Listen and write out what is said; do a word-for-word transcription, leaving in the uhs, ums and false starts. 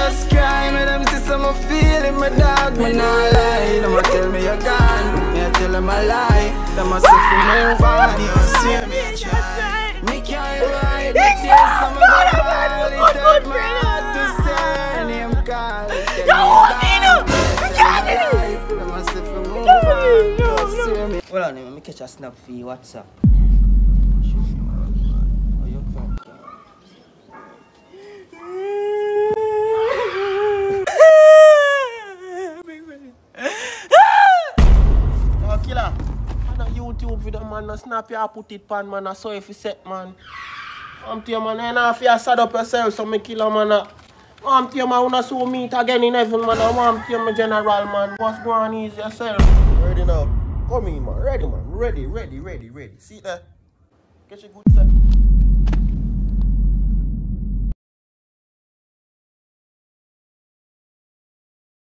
just cry, me them see some feeling my dog, me nah lie. Them a tell me you're gone, me a tell them a lie. Them a say fi move on, you see me a try. Me can't ride the tears, some of the ball. It hurt my heart to say name call. Them a say fi move on, you see me. Hold on, let me catch a snap for you, what's up? Killer, man, on YouTube video, man, no snap you, put it pan, man, I saw if you set, man. I'm to you, man, and if you sad up yourself, so me killer, man. I'm to you, man, wanna see meet again in heaven, man. I'm to you, my general, man. What's going on is yourself. Ready now? Come in, man. Ready, man. Ready, ready, ready, ready. See there? Get your good set.